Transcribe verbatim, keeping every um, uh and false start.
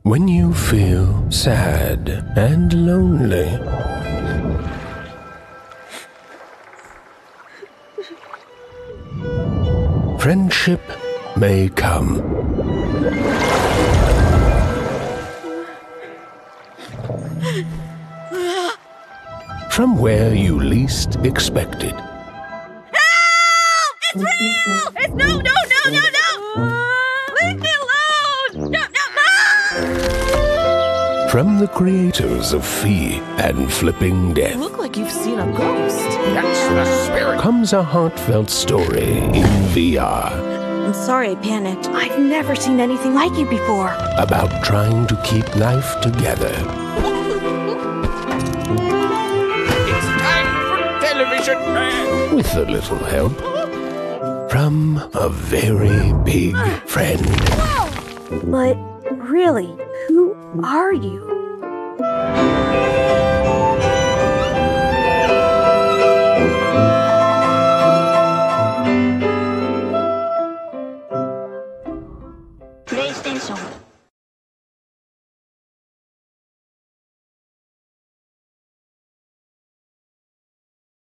When you feel sad and lonely, friendship may come. From where you least expect it. Help! It's real! It's no, no, no, no, no! Leave me alone! No, no, no! From the creators of Fee and Flipping Death. You look like you've seen a ghost. That's the spirit. Comes a heartfelt story in V R. I'm sorry I panicked. I've never seen anything like you before. About trying to keep life together. It's time for television, man. With a little help from a very big friend. But really, who are you? PlayStation